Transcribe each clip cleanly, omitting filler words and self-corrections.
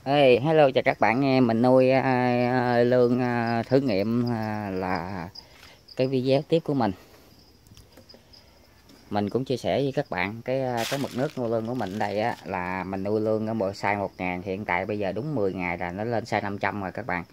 Ê, hello chào các bạn nghe mình nuôi lương thử nghiệm là cái video tiếp của mình cũng chia sẻ với các bạn cái mực nước nuôi lương của mình đây á, là mình nuôi lương ở một size 1000, hiện tại bây giờ đúng 10 ngày là nó lên size 500 rồi các bạn.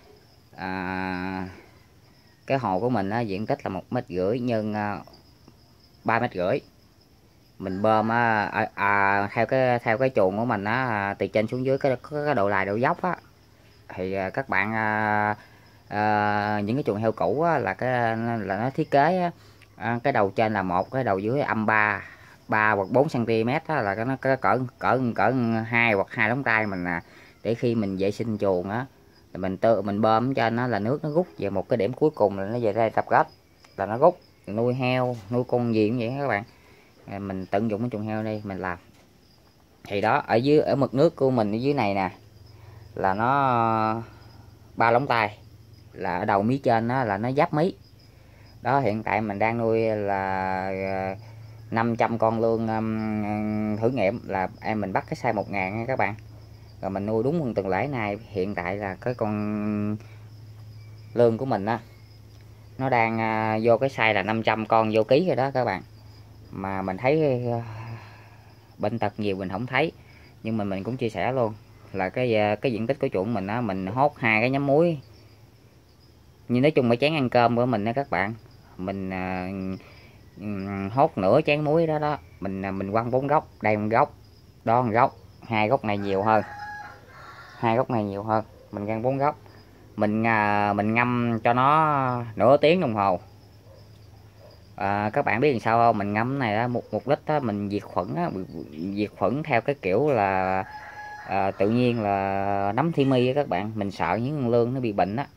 Cái hồ của mình á, diện tích là 1,5 m nhân 3,5 m. Mình bơm theo cái chuồng của mình á, từ trên xuống dưới cái độ lại độ dốc á, thì các bạn những cái chuồng heo cũ á, là nó thiết kế á, cái đầu trên là một, cái đầu dưới âm 3 hoặc 4 cm á, là nó cỡ cỡ 2 hoặc 2 ngón tay mình nè, để khi mình vệ sinh chuồng á, mình bơm cho nó là nước nó rút về một cái điểm cuối cùng là nó về đây tập kết, là nó rút. Nuôi heo nuôi con gì cũng vậy các bạn. Mình tận dụng cái chuồng heo đây mình làm. Thì đó, ở mực nước của mình ở dưới này nè, là nó 3 lóng tay, là ở đầu mí trên đó là nó giáp mí. Đó, hiện tại mình đang nuôi là 500 con lương thử nghiệm, là mình bắt cái size 1000 nha các bạn. Rồi mình nuôi đúng tuần lễ này, hiện tại là cái con lương của mình á, nó đang vô cái size là 500 con vô ký rồi đó các bạn. Mà mình thấy bệnh tật nhiều mình không thấy, nhưng mà mình cũng chia sẻ luôn là cái diện tích của chuộng mình á, mình hốt 2 cái nhánh muối, nhưng nói chung mấy chén ăn cơm của mình đó các bạn. Mình hốt nửa chén muối đó đó, mình quăng 4 gốc, đây 1 gốc, đó 1 gốc, 2 gốc này nhiều hơn, 2 gốc này nhiều hơn, mình quăng 4 gốc. Mình ngâm cho nó nửa tiếng đồng hồ. Các bạn biết làm sao không, mình ngâm này á, một lít á, mình diệt khuẩn á, diệt khuẩn theo cái kiểu là tự nhiên là nấm thi mi á các bạn. Mình sợ những con lương nó bị bệnh á,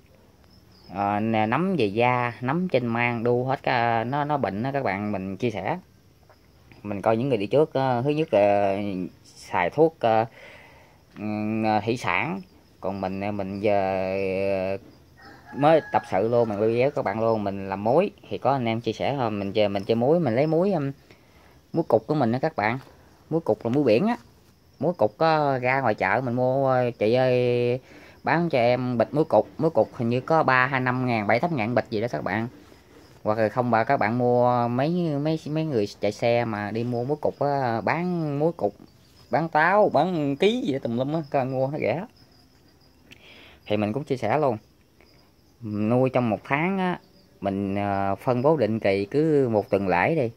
nấm về da, nấm trên mang đu hết, nó bệnh đó các bạn. Mình chia sẻ, mình coi những người đi trước, thứ nhất là xài thuốc thủy sản, còn mình giờ mới tập sự luôn, mình video các bạn luôn. Mình làm muối thì có anh em chia sẻ thôi, mình chơi muối, mình lấy muối cục của mình đó các bạn. Muối cục là muối biển á, muối cục có ra ngoài chợ mình mua, chị ơi bán cho em bịch muối cục hình như có 3 2 5 ngàn 7 8 ngàn bịch gì đó các bạn. Hoặc là không, các bạn mua mấy người chạy xe mà đi mua muối cục á, bán muối cục, bán táo, bán ký gì đó tùm lum á, các bạn mua nó rẻ. Thì mình cũng chia sẻ luôn, nuôi trong 1 tháng á, mình phân bố định kỳ cứ 1 tuần lễ đi,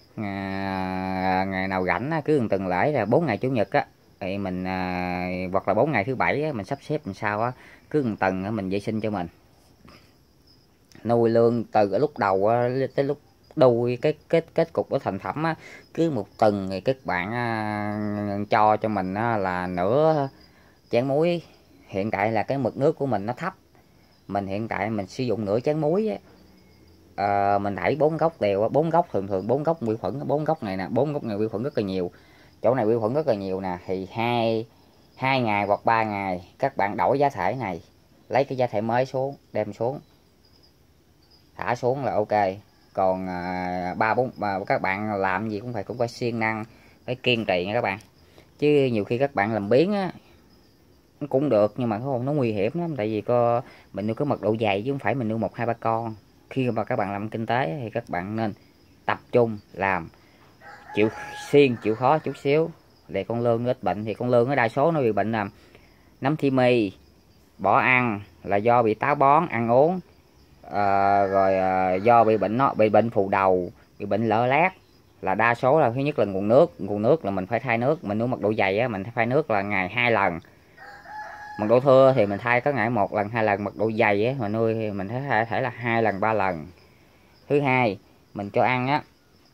ngày nào rảnh á, cứ 1 tuần lễ là 4 ngày chủ nhật á, thì mình hoặc là 4 ngày thứ bảy á, mình sắp xếp làm sao á, cứ 1 tuần á, mình vệ sinh cho mình. Nuôi lương từ lúc đầu á, tới lúc đuôi cái kết cục của thành phẩm á, cứ 1 tuần thì các bạn cho mình á, là nửa chén muối. Hiện tại là cái mực nước của mình nó thấp, mình hiện tại mình sử dụng nửa chén muối á. Mình đẩy 4 gốc đều, 4 gốc thường 4 gốc vi khuẩn, 4 gốc này nè, 4 gốc này vi khuẩn rất là nhiều, chỗ này vi khuẩn rất là nhiều nè. Thì hai ngày hoặc 3 ngày các bạn đổi giá thể này, lấy cái giá thể mới xuống, đem xuống thả xuống là ok. Còn 3 4 các bạn làm gì cũng phải siêng năng, phải kiên trì nha các bạn. Chứ nhiều khi các bạn làm biến á, nó cũng được nhưng mà không, nó nguy hiểm lắm. Tại vì mình nuôi có mật độ dày chứ không phải mình nuôi 1 2 3 con. Khi mà các bạn làm kinh tế thì các bạn nên tập trung làm, chịu siêng chịu khó chút xíu để con lương ít bệnh. Thì con lương ở đa số nó bị bệnh là nấm thi mi, bỏ ăn là do bị táo bón ăn uống, rồi do bị bệnh phù đầu, bị bệnh lở lét, là đa số là thứ nhất là nguồn nước là mình phải thay nước. Mình nuôi mật độ dày á, mình thay nước là ngày 2 lần. Mật độ thưa thì mình thay có ngày 1 lần 2 lần. Mật độ dày á mà nuôi thì mình thể là 2 lần 3 lần. Thứ hai, mình cho ăn á,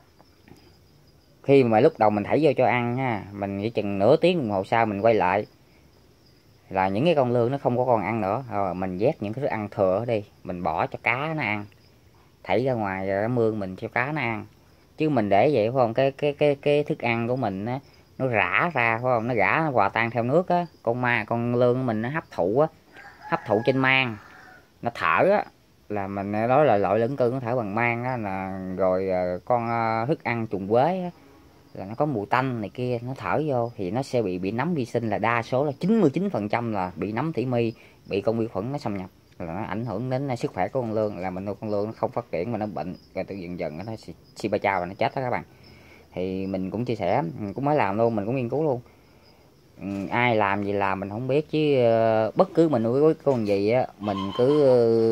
khi mà lúc đầu mình thảy vô cho ăn ha, mình chỉ chừng nửa tiếng đồng hồ sau mình quay lại là những cái con lương nó không có còn ăn nữa, rồi mình vét những cái thức ăn thừa đi, mình bỏ cho cá nó ăn, thảy ra ngoài ra mương mình cho cá nó ăn. Chứ mình để vậy phải không, cái thức ăn của mình á, nó rã ra phải không, nó rã, nó hòa tan theo nước á, con lương của mình nó hấp thụ trên mang, nó thở á, là mình nói là loại lưỡng cư nó thở bằng mang á, là rồi con thức ăn trùng quế á, là nó có mùi tanh này kia, nó thở vô thì nó sẽ bị nấm vi sinh, là đa số là 99% là bị nấm thủy mi, bị con vi khuẩn nó xâm nhập, là nó ảnh hưởng đến sức khỏe của con lươn, là mình nuôi con lươn nó không phát triển mà nó bệnh, rồi tự dần dần nó si ba chao và nó chết đó các bạn. Thì mình cũng chia sẻ, mình cũng mới làm luôn, mình cũng nghiên cứu luôn. Ai làm gì làm mình không biết, chứ bất cứ mình nuôi con gì á, mình cứ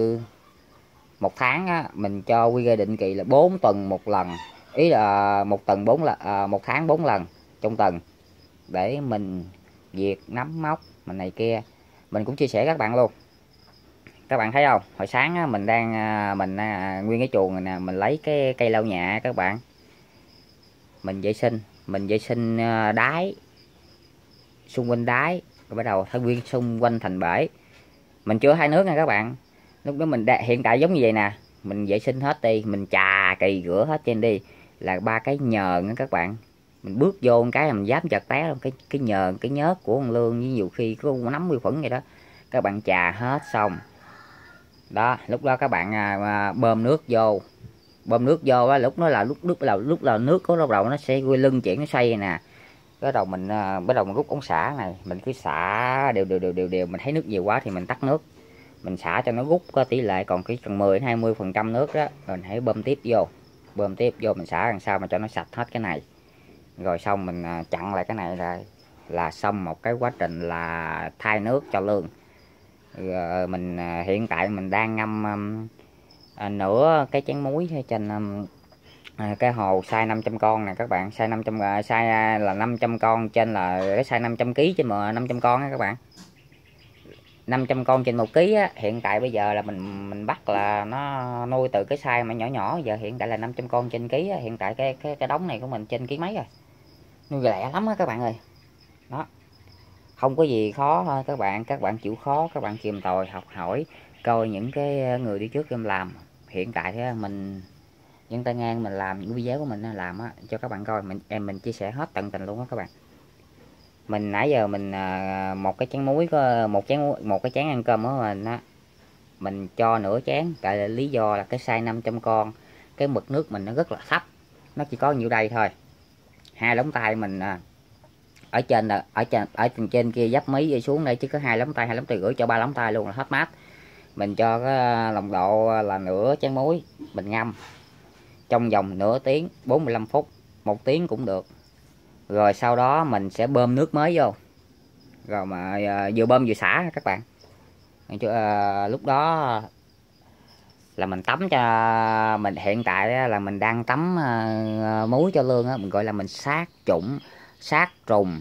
một tháng á, mình cho quy định kỳ là 4 tuần một lần, ý là một tuần 4 lần, một tháng 4 lần trong tuần, để mình diệt nấm mốc mình này kia. Mình cũng chia sẻ các bạn luôn. Các bạn thấy không, hồi sáng á, mình đang nguyên cái chuồng này nè, mình lấy cái cây lau nhà các bạn, mình vệ sinh đáy, xung quanh đáy, rồi bắt đầu thay nguyên xung quanh thành bể. Mình chưa thay nước nha các bạn, lúc đó mình hiện tại giống như vậy nè, mình vệ sinh hết đi, mình chà kỳ rửa hết trên đi, là 3 cái nhờn các bạn, mình bước vô một cái là mình dám chật té luôn, cái nhờn cái nhớt của con lương, với nhiều khi có nấm vi khuẩn vậy đó, các bạn chà hết xong đó, lúc đó các bạn bơm nước vô, á, lúc là nước có bắt đầu nó sẽ quay lưng chuyển, nó xoay nè, bắt đầu mình rút ống xả này, mình cứ xả đều, mình thấy nước nhiều quá thì mình tắt nước, mình xả cho nó rút có tỷ lệ còn cái cần 10-20% nước đó, rồi mình hãy bơm tiếp vô, mình xả làm sao mà cho nó sạch hết cái này, rồi xong mình chặn lại cái này là xong một cái quá trình là thay nước cho lương. Rồi mình hiện tại mình đang ngâm nửa cái chén muối trên cái hồ size 500 con nè các bạn, size 500 size là 500 con, trên là cái size 500 kg trên 500 con á các bạn. 500 con trên 1 kg á, hiện tại bây giờ là mình bắt là nó nuôi từ cái size mà nhỏ nhỏ, giờ hiện tại là 500 con trên ký á, hiện tại cái đống này của mình trên ký mấy rồi. Nuôi lẹ lắm á các bạn ơi. Đó. Không có gì khó thôi các bạn chịu khó, các bạn tìm tòi học hỏi coi những cái người đi trước em làm. Hiện tại thì mình những tay ngang mình làm những video của mình làm á cho các bạn coi, mình chia sẻ hết tận tình luôn á các bạn. Mình nãy giờ mình một cái chén muối có một cái chén ăn cơm của mình á, mình cho nửa chén, tại là lý do là cái size 500 con, cái mực nước mình nó rất là thấp, nó chỉ có nhiêu đây thôi. 2 lóng tay mình ở trên là ở trên kia dấp mí xuống đây chứ có 2 lóng tay rưỡi, cho 3 lóng tay luôn là hết mát. Mình cho cái lòng độ là nửa chén muối, mình ngâm trong vòng nửa tiếng 45 phút, 1 tiếng cũng được. Rồi sau đó mình sẽ bơm nước mới vô, rồi mà vừa bơm vừa xả các bạn. Lúc đó là mình tắm cho mình, hiện tại là mình đang tắm muối cho lương á, mình gọi là mình sát trùng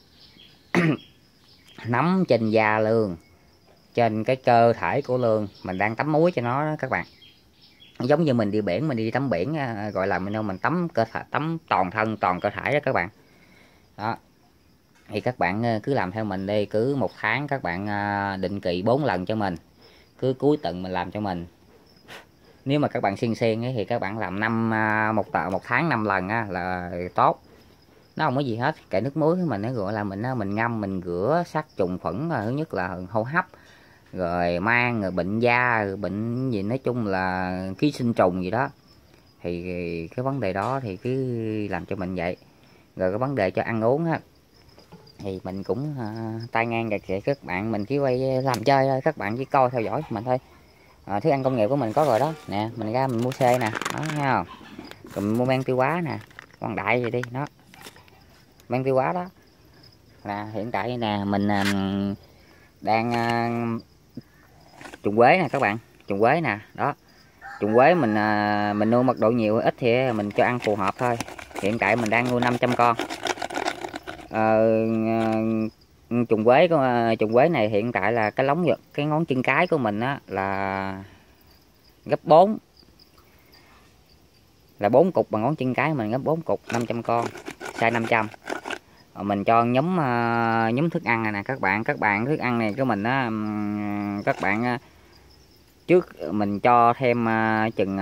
nấm trên da lương, trên cái cơ thể của lương, mình đang tắm muối cho nó đó các bạn. Giống như mình đi biển, mình đi tắm biển, gọi là mình tắm cơ thể, tắm toàn thân toàn cơ thể đó các bạn. Đó thì các bạn cứ làm theo mình đi, cứ 1 tháng các bạn định kỳ 4 lần cho mình, cứ cuối tuần mình làm cho mình. Nếu mà các bạn xuyên thì các bạn làm một tháng 5 lần là tốt, nó không có gì hết. Cái nước muối của mình nó gọi là mình ngâm, mình rửa sát trùng khuẩn, thứ nhất là hô hấp, rồi mang, rồi bệnh da, rồi bệnh gì nói chung là ký sinh trùng gì đó, thì cái vấn đề đó thì cứ làm cho mình vậy. Rồi cái vấn đề cho ăn uống á thì mình cũng tay ngang gạt vậy các bạn, mình chỉ quay làm chơi thôi, các bạn chỉ coi theo dõi mình thôi. Thức ăn công nghiệp của mình có rồi đó nè, mình ra mình mua xe nè, đó thấy không, rồi mình mua men tiêu hóa nè, con đại vậy đi đó, men tiêu hóa đó nè. Hiện tại nè mình đang trùng quế nè các bạn, trùng quế nè đó, trùng quế mình nuôi mật độ nhiều ít thì mình cho ăn phù hợp thôi. Hiện tại mình đang nuôi 500 con. Trùng quế này hiện tại là cái ngón chân cái của mình á là gấp 4, là 4 cục bằng ngón chân cái mình, gấp 4 cục 500 con, size 500. Mình cho nhóm thức ăn này nè các bạn thức ăn này của mình á, các bạn trước mình cho thêm chừng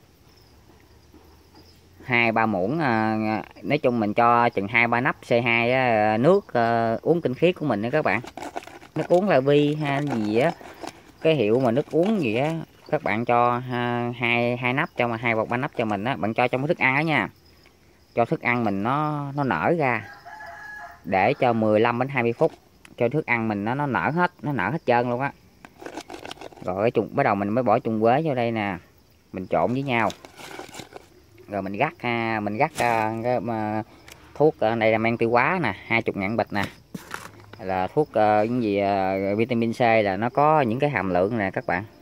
2-3 muỗng, nói chung mình cho chừng 2-3 nắp C2 nước uống tinh khiết của mình nữa các bạn. Nước uống là Vi hay gì á, cái hiệu mà nước uống gì á, các bạn cho hai nắp cho mà 2 hoặc 3 nắp cho mình á, bạn cho trong cái thức ăn đó nha. cho thức ăn mình nó nở ra, để cho 15 đến 20 phút cho thức ăn mình nó nở hết trơn luôn á. Rồi bắt đầu mình mới bỏ chung quế vô đây nè, mình trộn với nhau, rồi mình gắt cái thuốc đây là men tiêu hóa nè, 20.000 bịch nè, là thuốc cái gì vitamin C, là nó có những cái hàm lượng nè các bạn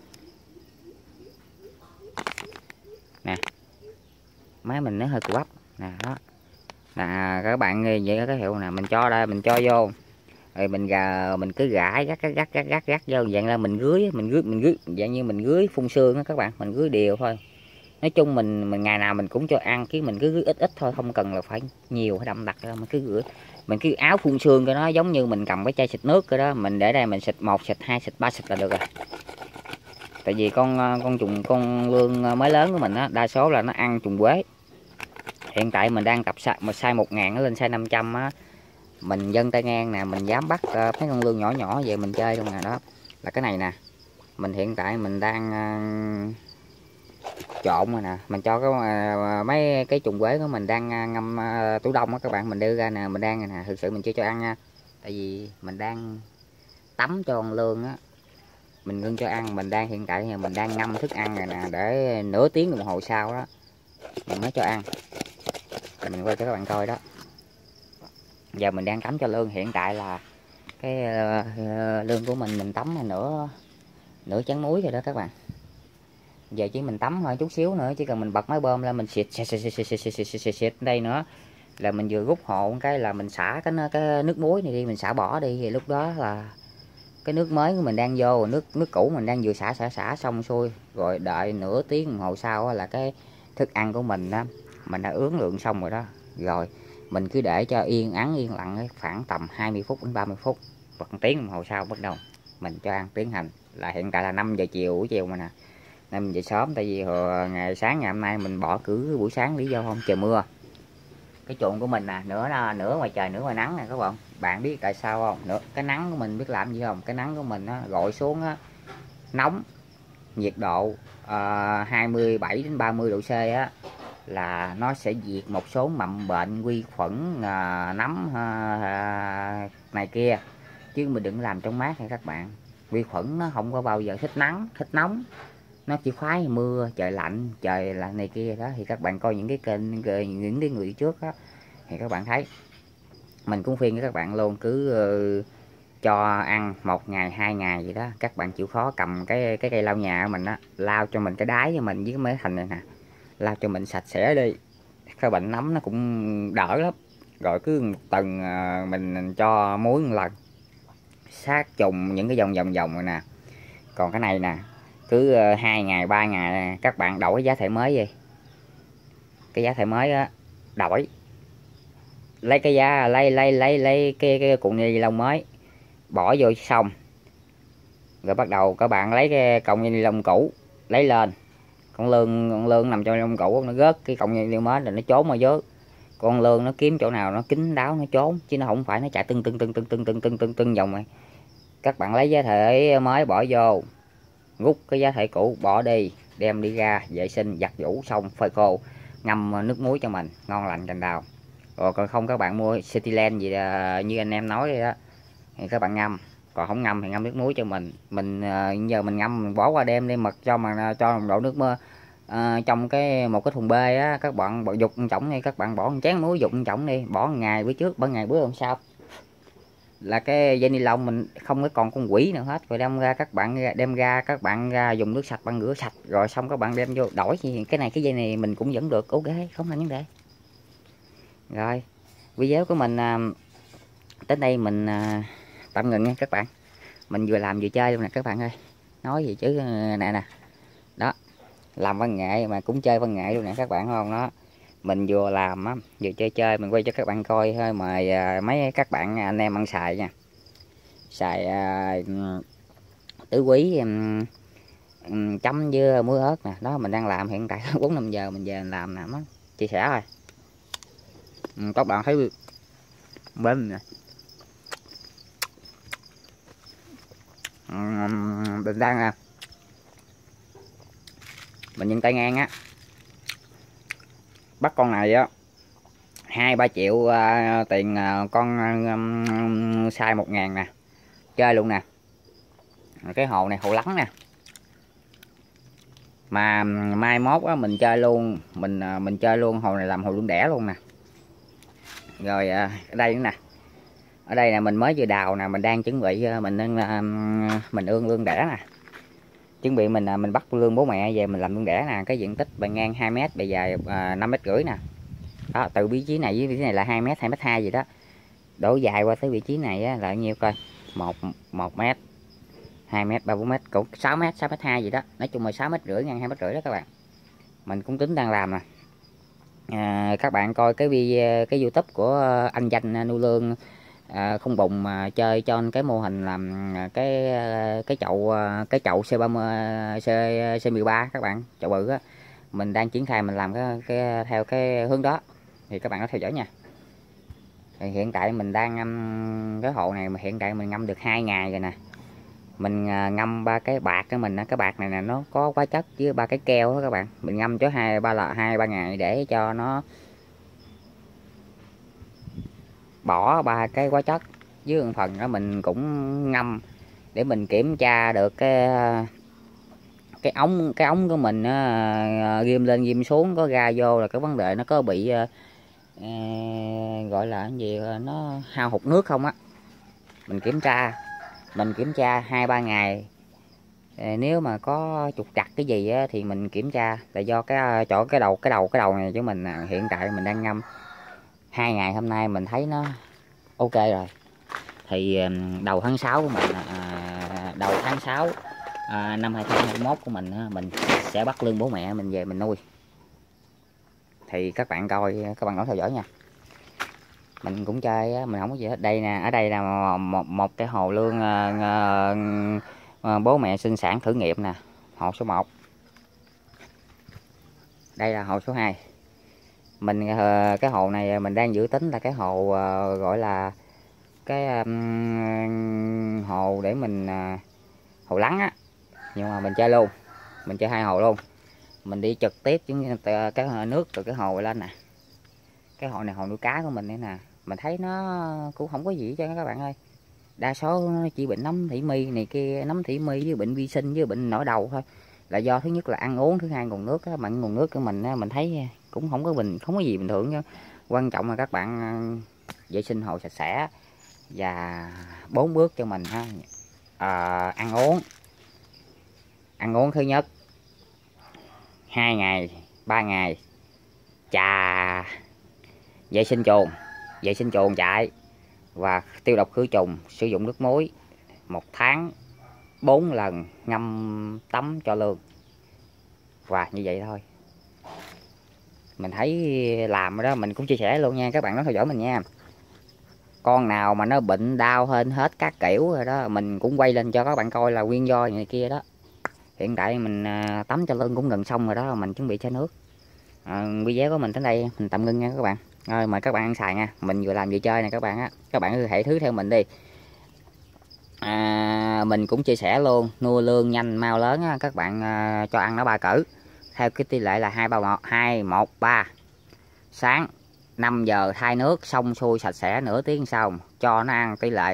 nè, máy mình nó hơi cù bắp nè, đó nè các bạn, vậy cái hiệu nè, mình cho đây, mình cho vô rồi mình cứ gãi gắt vô, dạng là mình rưới dạng như mình rưới phun sương á các bạn, mình rưới đều thôi. Nói chung mình ngày nào mình cũng cho ăn, chứ mình cứ rưới ít ít thôi, không cần là phải nhiều hay đậm đặc đâu, mình cứ rưới, mình cứ áo phun sương cho nó giống như mình cầm cái chai xịt nước rồi đó, mình để đây mình xịt 1 xịt 2 xịt 3 xịt là được rồi. Tại vì con lương mới lớn của mình á, đa số là nó ăn trùng quế. Hiện tại mình đang tập size 1.000 nó lên size 500 á, mình dâng tay ngang nè, mình dám bắt mấy con lương nhỏ nhỏ về mình chơi luôn nè. Đó là cái này nè, mình hiện tại mình đang trộn rồi nè, mình cho cái mấy cái trùng quế của mình đang ngâm tủ đông á các bạn, mình đưa ra nè, mình đang nè, thực sự mình chưa cho ăn nha, tại vì mình đang tắm cho con lương á, mình ngưng cho ăn. Mình đang hiện tại mình đang ngâm thức ăn rồi nè, để nửa tiếng đồng hồ sau đó mình mới cho ăn. Mình quay cho các bạn coi đó, giờ mình đang tắm cho lương, hiện tại là cái lương của mình tắm là nửa chén muối rồi đó các bạn. Giờ chỉ mình tắm thôi, chút xíu nữa chỉ cần mình bật máy bơm lên, mình xịt đây nữa là mình vừa rút hộ cái là mình xả cái nước muối này đi, mình xả bỏ đi, thì lúc đó là cái nước mới của mình đang vô, nước cũ mình đang vừa xả xong xuôi rồi, đợi nửa tiếng đồng hồ sau là cái thức ăn của mình á, mình đã ướn lượng xong rồi đó. Rồi mình cứ để cho yên lặng khoảng tầm 20 phút đến 30 phút, hoặc 1 tiếng đồng hồ sau bắt đầu mình cho ăn tiến hành. Là hiện tại là 5 giờ buổi chiều mà nè, 5 giờ sớm, tại vì ngày hôm nay mình bỏ cử buổi sáng, lý do không trời mưa. Cái chuồng của mình nè, nửa ngoài trời nửa ngoài nắng nè các bạn. Bạn biết tại sao không? Cái nắng của mình biết làm gì không? Cái nắng của mình á, gội xuống á, nóng, nhiệt độ 27 đến 30 độ C á, là nó sẽ diệt một số mầm bệnh, vi khuẩn, nấm này kia, chứ mình đừng làm trong mát nha các bạn. Vi khuẩn nó không có bao giờ thích nắng thích nóng, nó chỉ khoái mưa, trời lạnh này kia đó. Thì các bạn coi những cái kênh, những cái người đi trước á, thì các bạn thấy mình cũng khuyên với các bạn luôn, cứ cho ăn 1 ngày 2 ngày gì đó, các bạn chịu khó cầm cái cây lau nhà của mình á, lau cho mình cái đáy cho mình với cái máy thành này nè, lau cho mình sạch sẽ đi, cái bệnh nấm nó cũng đỡ lắm. Rồi cứ một tuần mình cho muối một lần, sát trùng những cái vòng rồi nè. Còn cái này nè, cứ 2 ngày 3 ngày các bạn đổi giá thể mới đi, cái giá thể mới á, đổi lấy cái giá lấy cái cuộn ni lông mới bỏ vô xong, rồi bắt đầu các bạn lấy cái cọng ni lông cũ lấy lên. Con lương nằm trong lông cũ, nó rớt cái cọng ni lông mới là nó trốn ở dưới. Con lương nó kiếm chỗ nào nó kín đáo nó trốn, chứ nó không phải nó chạy tưng vòng này. Các bạn lấy giá thể mới bỏ vô, rút cái giá thể cũ bỏ đi, đem đi ra vệ sinh giặt giũ xong phơi khô, ngâm nước muối cho mình ngon lành cành đào. Rồi còn không các bạn mua Cityland gì như anh em nói đó, thì các bạn ngâm. Còn không ngâm thì ngâm nước muối cho mình giờ mình ngâm, mình bỏ qua đêm đi, mật cho nồng độ nước mưa trong một cái thùng bê á, các bạn dục chổng đi, các bạn bỏ một chén muối dục chổng đi, bỏ một ngày bữa trước, bỏ ngày bữa hôm sau là cái dây ni lông mình không có còn con quỷ nữa hết. Rồi đem ra các bạn dùng nước sạch bạn rửa sạch, rồi xong các bạn đem vô đổi. Cái dây này mình cũng vẫn được, ok, không thành vấn đề. Rồi video của mình tới đây mình tạm ngừng nha các bạn. Mình vừa làm vừa chơi luôn nè các bạn ơi, nói gì chứ nè đó, làm văn nghệ mà cũng chơi văn nghệ luôn nè các bạn không đó. Mình vừa làm á, vừa chơi mình quay cho các bạn coi thôi, mời mấy các bạn anh em ăn xài nha. Xài tứ quý chấm với muối ớt nè, đó mình đang làm hiện tại 4-5 giờ mình về mình làm nè, chia sẻ thôi. Các bạn thấy bên nè, mình đang mình nhìn tay ngang á, bắt con này á 2-3 triệu tiền con size 1.000 nè, chơi luôn nè. Cái hồ này hồ lắng nè, mà mai mốt á mình chơi luôn, mình chơi luôn hồ này làm hồ lương đẻ luôn nè. Rồi ở đây nữa nè, ở đây là mình mới vừa đào nè, mình đang chuẩn bị mình ương lương đẻ nè, chuẩn bị mình bắt lương bố mẹ về mình làm lương đẻ nè. Cái diện tích bề ngang 2 m, bề dài 5,5 m nè. Đó, từ vị trí này với vị trí này là 2 m, 2,2 m gì đó. Đổ dài qua tới vị trí này á, là nhiêu coi, 1 m, 2 m, 3, 4 m, cũng 6 m, 6,2 m gì đó. Nói chung là 6,5 m ngang 2,5 m đó các bạn. Mình cũng tính đang làm nè. Các bạn coi cái YouTube của anh Danh nuôi lương không bùng mà chơi cho cái mô hình làm cái chậu C13 các bạn, chậu bự á. Mình đang triển khai mình làm theo cái hướng đó thì các bạn có theo dõi nha. Thì hiện tại mình đang cái hộ này mà hiện tại mình ngâm được 2 ngày rồi nè. Mình ngâm 3 cái bạc của mình, cái bạc này nè nó có hóa chất với 3 cái keo đó các bạn. Mình ngâm cho 2-3 ngày để cho nó bỏ 3 cái hóa chất, với một phần đó mình cũng ngâm để mình kiểm tra được cái ống của mình ghim lên ghim xuống có ra vô là cái vấn đề nó có bị gọi là cái gì, nó hao hụt nước không á. Mình kiểm tra 2-3 ngày. Nếu mà có trục trặc cái gì á, thì mình kiểm tra là do cái đầu này của mình hiện tại mình đang ngâm 2 ngày. Hôm nay mình thấy nó ok rồi. Thì đầu tháng 6 của mình đầu tháng 6 năm 2021 của mình sẽ bắt lương bố mẹ mình về mình nuôi. Thì các bạn coi, các bạn đón theo dõi nha. Mình cũng chơi mình không có gì hết. Đây nè, ở đây là một cái hồ lương bố mẹ sinh sản thử nghiệm nè, hồ số 1. Đây là hồ số 2. Mình cái hồ này mình đang dự tính là cái hồ gọi là cái hồ để mình hồ lắng á, nhưng mà mình chơi luôn, mình chơi 2 hồ luôn. Mình đi trực tiếp cái nước từ cái hồ lên nè. Cái hồ này hồ nuôi cá của mình nữa nè. Mình thấy nó cũng không có gì cho các bạn ơi. Đa số nó chỉ bệnh nấm thủy mi này kia, nấm thủy mi với bệnh vi sinh với bệnh nổi đầu thôi. Là do thứ nhất là ăn uống, thứ hai nguồn nước á, mà nguồn nước của mình thấy cũng không có gì bình thường nha. Quan trọng là các bạn vệ sinh hồ sạch sẽ và 4 bước cho mình ha. Ăn uống thứ nhất 2 ngày 3 ngày chà vệ sinh chuồng chạy và tiêu độc khử trùng, sử dụng nước muối 1 tháng 4 lần ngâm tắm cho lương. Và như vậy thôi. Mình thấy làm rồi đó, mình cũng chia sẻ luôn nha, các bạn nó theo dõi mình nha. Con nào mà nó bệnh đau hên hết các kiểu rồi đó, mình cũng quay lên cho các bạn coi là nguyên do này kia đó. Hiện tại mình tắm cho lương cũng gần xong rồi đó, mình chuẩn bị chai nước. Video của mình đến đây mình tạm ngưng nha các bạn. Rồi mời các bạn ăn xài nha. Mình vừa làm vừa chơi nè các bạn á. Các bạn hãy thứ theo mình đi. Mình cũng chia sẻ luôn, nuôi lương nhanh mau lớn á, các bạn cho ăn nó 3 cỡ. Theo cái tỷ lệ là 2-1-3. Sáng 5 giờ thay nước xong xuôi sạch sẽ, nửa tiếng sau cho nó ăn tỷ lệ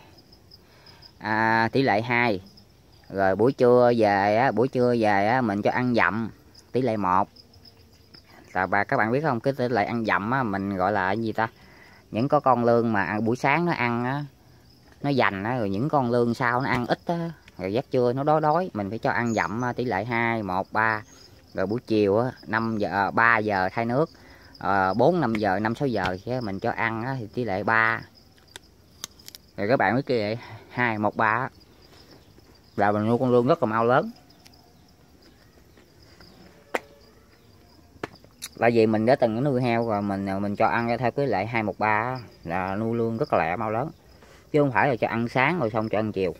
2. Rồi buổi trưa về á, mình cho ăn dặm tỷ lệ 1. Và các bạn biết không, cái tỷ lệ ăn dặm á, mình gọi là cái gì ta? Những có con lương mà buổi sáng nó ăn á, nó dành á, rồi những con lương sau nó ăn ít á, rồi giấc trưa nó đói, mình phải cho ăn dặm tỷ lệ 2-1-3. Rồi buổi chiều á 3 giờ thay nước, 4-5 giờ 5-6 giờ chứ mình cho ăn á, thì tỷ lệ 3. Rồi các bạn biết cái vậy 2-1-3 là mình nuôi con lương rất là mau lớn. Tại vì mình đã từng nuôi heo rồi, mình cho ăn theo cái lệ 2-1-3 là nuôi lương rất là lẹ mau lớn, chứ không phải là cho ăn sáng rồi xong cho ăn chiều.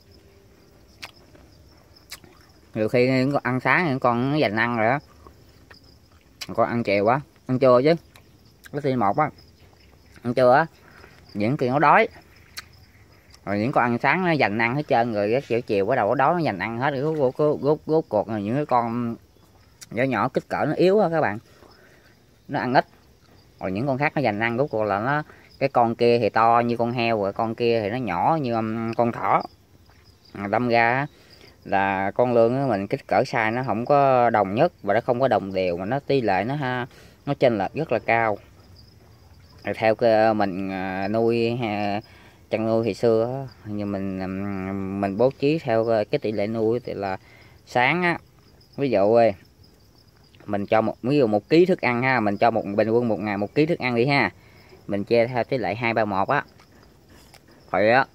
Nhiều khi ăn sáng những con nó dành ăn rồi đó, con ăn chiều quá, ăn trưa chứ cái tin một á, ăn trưa á những kia nó đói, rồi những con ăn sáng nó dành ăn hết trơn rồi, cái chiều bắt đầu nó đói nó dành ăn hết. Rốt cuộc là những cái con nhỏ nhỏ kích cỡ nó yếu á các bạn, nó ăn ít Rồi những con khác nó giành ăn, rốt cuộc là nó cái con kia thì to như con heo, rồi con kia thì nó nhỏ như con thỏ. Đâm ra là con lươn mình kích cỡ size nó không có đồng nhất và nó không có đồng đều, mà nó tỷ lệ nó chênh lệch rất là cao. Theo cái mình nuôi chăn nuôi thì xưa nhưng mình bố trí theo cái tỷ lệ nuôi thì là sáng á, ví dụ ơi mình cho ví dụ 1 kg thức ăn ha, mình cho bình quân một ngày 1 kg thức ăn đi ha, mình chia theo tỷ lệ 2-3-1 á. Rồi á,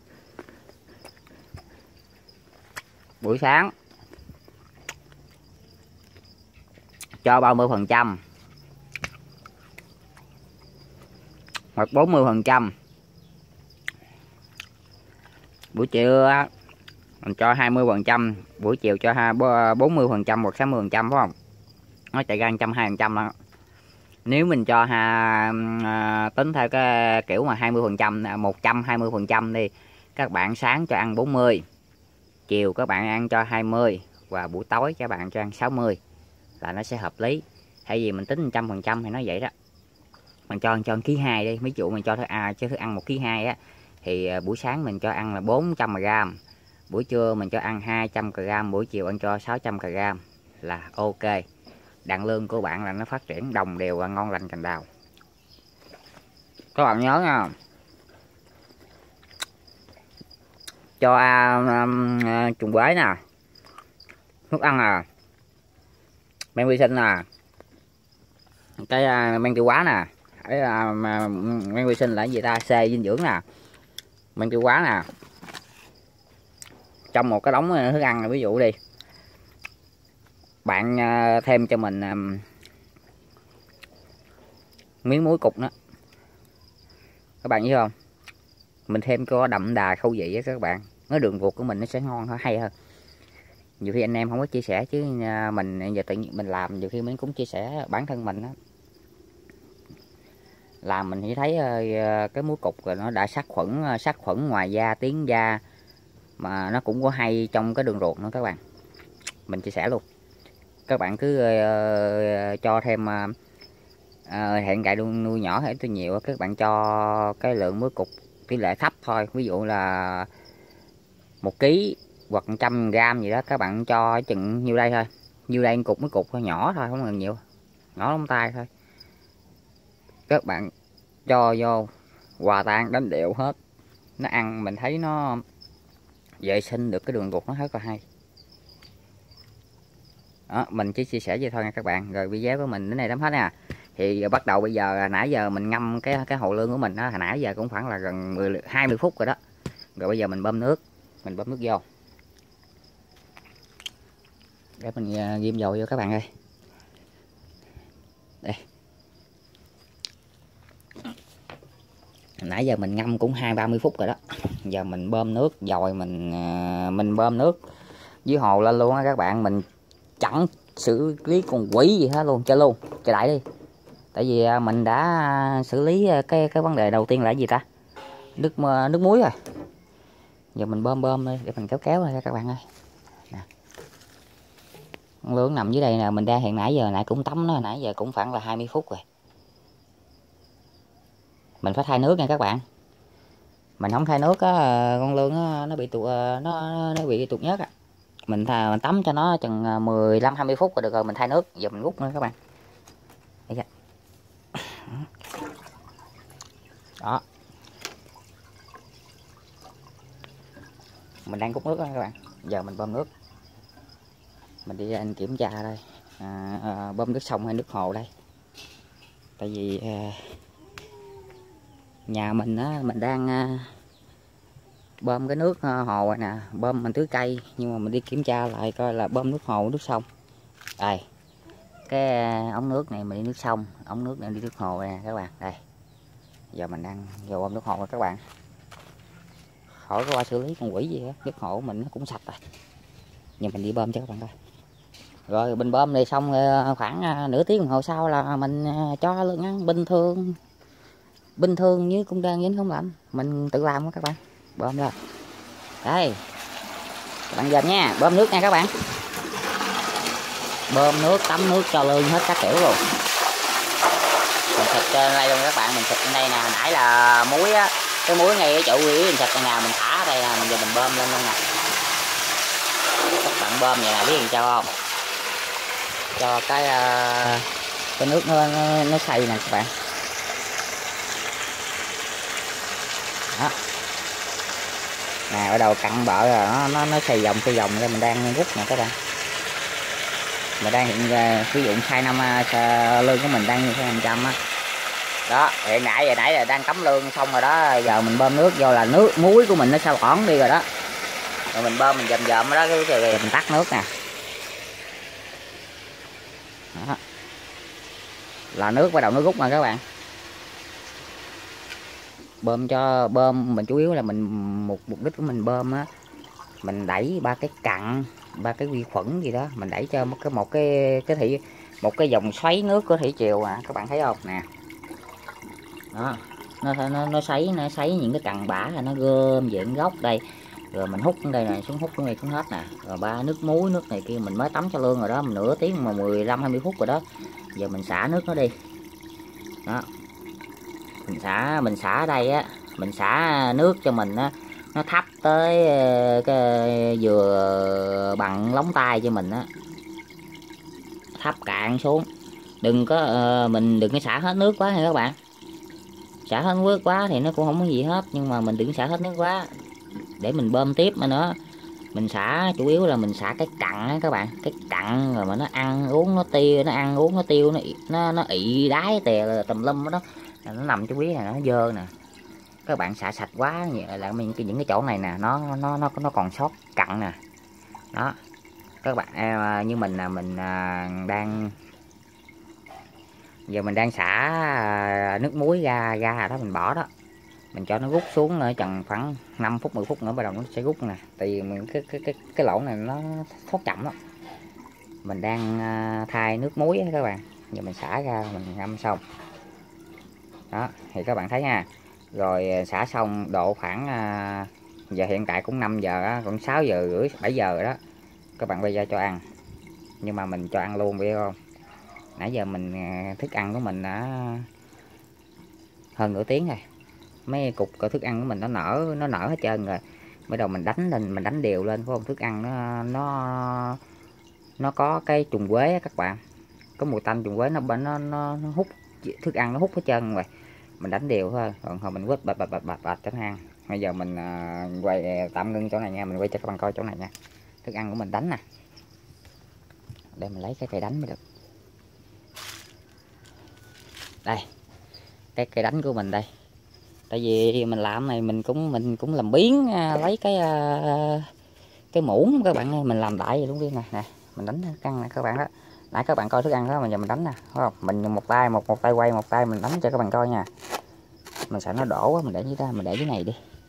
buổi sáng cho 30% hoặc 40%, buổi chiều á mình cho 20%, buổi chiều cho 40% hoặc 60%, phải không? Nó chạy ra 120% đó. Nếu mình cho tính theo cái kiểu mà 20%, 120% đi, các bạn sáng cho ăn 40, chiều các bạn ăn cho 20 và buổi tối các bạn cho ăn 60 là nó sẽ hợp lý. Thay vì mình tính 100% thì nó vậy đó. Mình cho 1,2 kg đi, ví dụ mình cho thức ăn 1,2 kg á, thì buổi sáng mình cho ăn là 400g, buổi trưa mình cho ăn 200g, buổi chiều ăn cho 600g là ok. Đàn lương của bạn là nó phát triển đồng đều và ngon lành cành đào. Các bạn nhớ nha, cho trùng quế nè, thức ăn men vi sinh cái men tiêu hóa nè, men vi sinh là cái gì ta, C dinh dưỡng nè, men tiêu hóa nè, trong một cái đống thức ăn. Ví dụ đi, bạn thêm cho mình miếng muối cục đó, các bạn thấy không, mình thêm có đậm đà khẩu vị á các bạn, nó đường ruột của mình nó sẽ ngon hơn, hay hơn. Nhiều khi anh em không có chia sẻ chứ mình giờ tự nhiên mình làm, nhiều khi mình cũng chia sẻ bản thân mình đó. Làm mình chỉ thấy cái muối cục rồi nó đã sát khuẩn ngoài da, tiếng da, mà nó cũng có hay trong cái đường ruột nữa các bạn. Mình chia sẻ luôn, các bạn cứ cho thêm hiện tại nuôi nhỏ hay tôi nhiều, các bạn cho cái lượng muối cục tỷ lệ thấp thôi, ví dụ là 1 kg hoặc 100g gì đó, các bạn cho chừng nhiêu đây thôi, nhiêu đây cục muối cục thôi, nhỏ thôi, không cần nhiều, nhỏ lông tay thôi. Các bạn cho vô hòa tan đánh đều hết, nó ăn mình thấy nó vệ sinh được cái đường ruột nó rất là hay đó. Mình chỉ chia sẻ vậy thôi nha các bạn. Rồi video của mình đến đây đóng hết nha. Thì bắt đầu bây giờ, nãy giờ mình ngâm cái hồ lương của mình đó, hồi nãy giờ cũng khoảng là gần 20 phút rồi đó. Rồi bây giờ mình bơm nước vô để mình ghim dầu vô các bạn ơi. Đây, nãy giờ mình ngâm cũng 20-30 phút rồi đó. Giờ mình bơm nước dồi, mình bơm nước dưới hồ lên luôn á các bạn. Mình chẳng xử lý con quỷ gì hết luôn, chơi đại đi. Tại vì mình đã xử lý cái vấn đề đầu tiên là cái gì ta, nước muối rồi. Giờ mình bơm đi để mình kéo ra các bạn ơi. Nè, con lươn nằm dưới đây nè, mình đang hiện nãy giờ cũng tắm nó, nãy giờ cũng khoảng là 20 phút rồi. Mình phải thay nước nha các bạn. Mình không thay nước á, con lươn nó bị nó bị tụt nhớt á. Mình tắm cho nó chừng 15-20 phút rồi được rồi, mình thay nước. Giờ mình rút nữa các bạn. Đây đó, mình đang rút nước đó các bạn. Giờ mình bơm nước, mình đi anh kiểm tra đây, bơm nước sông hay nước hồ đây. Tại vì nhà mình á, mình đang bơm cái nước hồ rồi nè, bơm mình tưới cây, nhưng mà mình đi kiểm tra lại coi là bơm nước hồ nước sông. Đây, cái ống nước này mình đi nước sông, ống nước này đi nước hồ nè các bạn. Đây, giờ mình đang vô bơm nước hồ rồi các bạn. Khỏi có qua xử lý con quỷ gì hết, nước hồ mình nó cũng sạch rồi. Nhưng mình đi bơm cho các bạn coi. Rồi mình bơm này xong khoảng nửa tiếng đồng hồ sau là mình cho lượng ăn bình thường như cũng đang dính không lạnh, mình tự làm đó các bạn. Bơm ra đây các bạn, dần nha, bơm nước nha các bạn, bơm nước, tắm nước cho lươn hết các kiểu luôn. Mình xịt trên đây luôn các bạn, mình xịt trên đây nè. Nãy là muối á, cái muối ngay cái chỗ quý mình xịt nè, mình thả ở đây nè, mình giờ mình bơm lên luôn nè. Các bạn bơm vậy nè, biết làm sao không? Cho cái nước nó xay nè các bạn. Đó. Nè bắt đầu cặn bợ rồi nó xoay vòng đây, mình đang rút nè các bạn. Mình đang hiện sử dụng khai năm lương của mình đang như thế 100 á. Đó, hiện nãy là đang cắm lương xong rồi đó, giờ mình bơm nước vô là nước muối của mình nó sao ỏn đi rồi đó. Rồi mình bơm mình dầm đó cái mình tắt nước nè. Đó. Là nước bắt đầu nó rút nè các bạn. Bơm mình chủ yếu là mình mục đích của mình bơm á, mình đẩy ba cái vi khuẩn gì đó, mình đẩy cho một cái dòng xoáy nước của thủy triều à, các bạn thấy không nè. Đó, nó xoáy những cái cặn bã là nó gom về gốc đây, rồi mình hút đây này xuống, hút xuống đây xuống hết nè. Rồi ba nước muối nước này kia mình mới tắm cho lương rồi đó, nửa tiếng mà 15-20 phút rồi đó. Giờ mình xả nước nó đi. Đó, mình xả ở đây á, mình xả nước cho mình á, nó thấp tới cái vừa bằng lóng tay cho mình á, thấp cạn xuống. Mình đừng có xả hết nước quá nha các bạn. Xả hết nước quá thì nó cũng không có gì hết, nhưng mà mình đừng xả hết nước quá để mình bơm tiếp mà nữa. Mình xả chủ yếu là mình xả cái cặn á các bạn, cái cặn rồi mà nó ăn uống nó tiêu, nó ị đái tè tùm lum đó, nó nằm trong quý này nó dơ nè. Các bạn xả sạch quá là những cái chỗ này nè nó còn sót cặn nè. Đó các bạn, như mình là mình đang xả nước muối ra đó, mình bỏ đó, mình cho nó rút xuống nữa chừng khoảng 5 phút 10 phút nữa bắt đầu nó sẽ rút nè. Tại vì mình cái lỗ này nó thoát chậm đó. Mình đang thay nước muối đó các bạn. Giờ mình xả ra mình ngâm xong. Đó thì các bạn thấy nha. Rồi xả xong độ khoảng giờ hiện tại cũng 5 giờ đó, còn 6 giờ rưỡi 7 giờ rồi đó. Các bạn bây giờ cho ăn. Nhưng mà mình cho ăn luôn biết không? Nãy giờ mình thức ăn của mình đã hơn nửa tiếng rồi. Mấy cục thức ăn của mình nó nở hết trơn rồi. Bắt đầu mình đánh lên, mình đánh đều lên phải không? Thức ăn nó có cái trùng quế á các bạn. Có mùi tanh trùng quế nó hút thức ăn, nó hút hết trơn rồi. Mình đánh đều thôi, còn hồi mình quết bạch cho nó ăn. Bây giờ mình quay tạm ngưng chỗ này nha, mình quay cho các bạn coi chỗ này nha. Thức ăn của mình đánh nè. Để mình lấy cái cây đánh mới được. Đây. Cái cây đánh của mình đây. Tại vì mình làm này mình cũng làm biến lấy cái muỗng các bạn ơi, mình làm đại vậy luôn đi nè, mình đánh căng nè các bạn đó. Nãy các bạn coi thức ăn đó, mà giờ mình đánh nè, thấy không? Mình một tay quay, một tay mình đánh cho các bạn coi nha. Mình sợ nó đổ quá, mình để dưới này đi.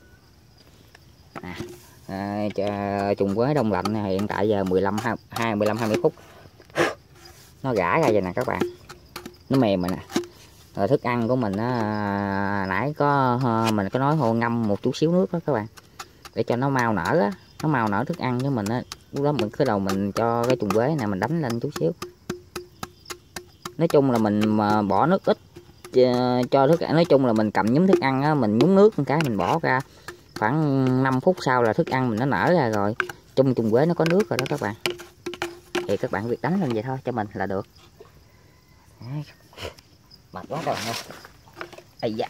Trùng quế đông lạnh hiện tại giờ 15-20 phút nó gãi ra vậy nè các bạn, nó mềm rồi nè. Rồi thức ăn của mình nãy mình có nói ngâm một chút xíu nước đó các bạn, để cho nó mau nở á, nó mau nở thức ăn cho mình á. Lúc đó mình cái đầu mình cho cái trùng quế này mình đánh lên chút xíu. Nói chung là mình mà bỏ nước ít cho thức ăn, nói chung là mình cầm nhúm thức ăn á, mình nhúng nước một cái mình bỏ ra khoảng 5 phút sau là thức ăn mình nó nở ra rồi. Trùng quế nó có nước rồi đó các bạn. Thì các bạn việc đánh lên vậy thôi cho mình là được. Mệt quá rồi nha. Ây da.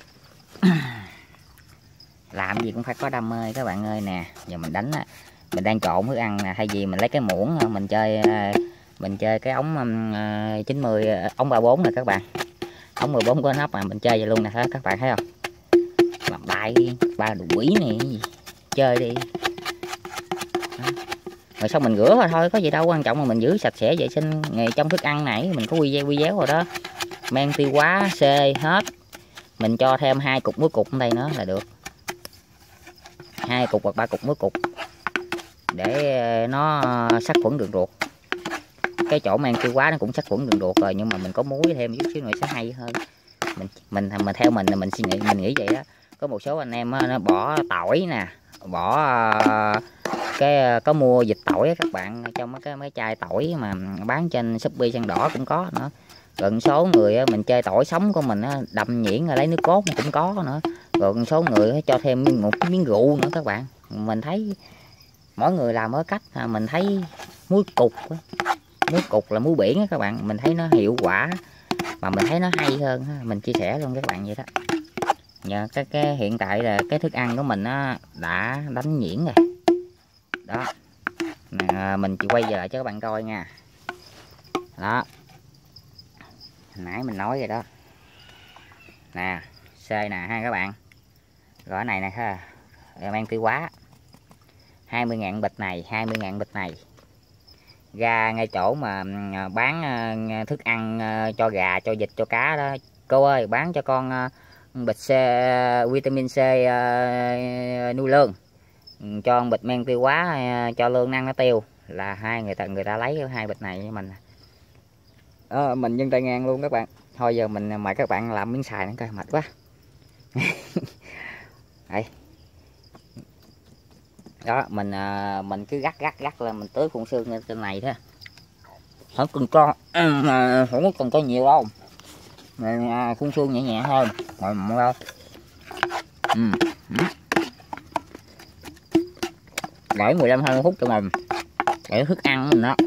Làm gì cũng phải có đam mê các bạn ơi nè. Giờ mình đánh á, mình đang trộn thức ăn nè, thay vì mình lấy cái muỗng mình chơi cái ống 90 ống 34 nè các bạn. Ống 14 có nắp mà mình chơi vậy luôn nè, các bạn thấy không? Làm đại ba đồ quỷ này gì. Chơi đi. Đó. Rồi xong mình rửa thôi có gì đâu, quan trọng là mình giữ sạch sẽ vệ sinh. Trong thức ăn này mình có quy déo rồi đó, men tiêu hóa C hết. Mình cho thêm 2 cục muối cục ở đây nữa là được, 2 cục hoặc 3 cục muối cục để nó sát khuẩn đường ruột. Cái chỗ men tiêu hóa nó cũng sát khuẩn đường ruột rồi, nhưng mà mình có muối thêm chút xíu nữa sẽ hay hơn. Mình theo mình suy nghĩ, mình nghĩ vậy đó. Có một số anh em nó bỏ tỏi nè, bỏ có mua vịt tỏi các bạn, trong mấy chai tỏi mà bán trên Shopee Sen Đỏ cũng có nữa. Rồi một số người mình chơi tỏi sống của mình đâm nhuyễn rồi lấy nước cốt cũng có nữa. Rồi một số người cho thêm một miếng rượu nữa các bạn. Mình thấy mỗi người làm ở cách. Mình thấy muối cục, muối cục là muối biển á các bạn, mình thấy nó hiệu quả mà mình thấy nó hay hơn. Mình chia sẻ luôn các bạn vậy đó. Nhờ cái hiện tại là cái thức ăn của mình nó đã đánh nhuyễn rồi đó. Mình chỉ quay về lại cho các bạn coi nha. Đó, nãy mình nói rồi đó nè, xê nè ha các bạn. Rồi này nè ha, mang tiêu hóa 20.000 bịch này, 20.000 bịch này ra ngay chỗ mà bán thức ăn cho gà, cho vịt, cho cá đó. Cô ơi bán cho con bịch C, vitamin C nuôi lương, cho bịch men tiêu hóa cho lương ăn nó tiêu, là người ta lấy 2 bịch này cho mình. Mình nhân tay ngang luôn các bạn. Thôi giờ mình mời các bạn làm miếng xài nữa coi, mệt quá. Đây. Đó, mình cứ gắt lên, mình tưới phun xương lên trên này thôi. Không cần cho không cần cho nhiều đâu. Mình phun xương nhẹ nhẹ thôi. Rồi mọi đâu. Để 15-20 phút cho mình. Để thức ăn của mình đó.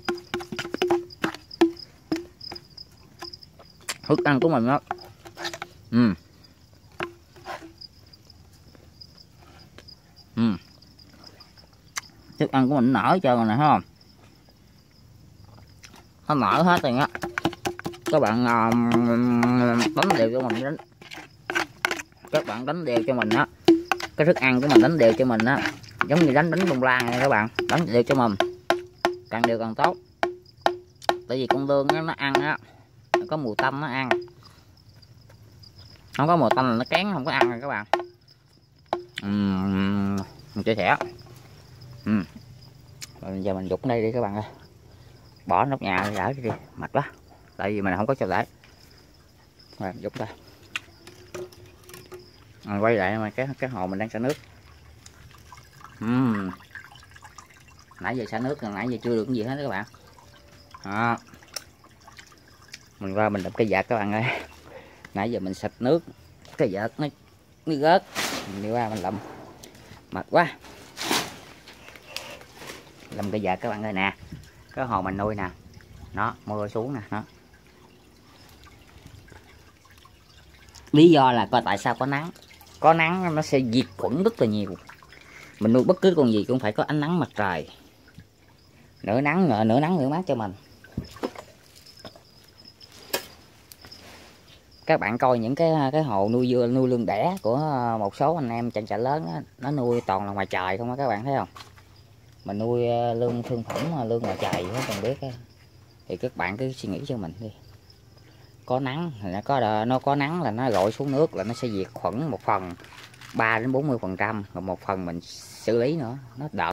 Thức ăn của mình đó. Thức ăn của mình nở cho rồi nè, thấy không? Nó nở hết rồi á. Các bạn đánh đều cho mình đánh. Các bạn đánh đều cho mình á. Cái thức ăn của mình đánh đều cho mình á. Giống như đánh bông lan này các bạn. Đánh đều cho mình. Càng đều càng tốt. Tại vì con lương nó ăn á, nó có mùi tanh nó ăn. Không có mùi tanh là nó kén không có ăn rồi các bạn. Mình chia sẻ. Rồi giờ mình dục đây đi các bạn ơi. Bỏ nóc nhà để đi, mệt quá. Tại vì mình không có chỗ để. Rồi dục đây. Rồi quay lại mà cái hồ mình đang xả nước. Nãy giờ xả nước rồi, nãy giờ chưa được cái gì hết đó các bạn. Đó. Mình qua mình đập cái vợt các bạn ơi. Nãy giờ mình xịt nước, cái vợt nó rớt. Mình đi qua mình lụm. Mệt quá. Lụm cái vợt các bạn ơi nè. Cái hồ mình nuôi nè. Nó mưa xuống nè, nó. Lý do là coi tại sao có nắng. Có nắng nó sẽ diệt khuẩn rất là nhiều. Mình nuôi bất cứ con gì cũng phải có ánh nắng mặt trời. Nửa nắng nửa mát cho mình. Các bạn coi những cái hồ nuôi dưa, nuôi lương đẻ của một số anh em trang trại lớn đó, nó nuôi toàn là ngoài trời không á các bạn thấy không? Mình nuôi lương thương phẩm, lương ngoài trời hết cần biết á. Thì các bạn cứ suy nghĩ cho mình đi. Có nắng thì nó có nắng là nó rọi xuống nước là nó sẽ diệt khuẩn một phần 3-40%, rồi một phần mình xử lý nữa nó đỡ.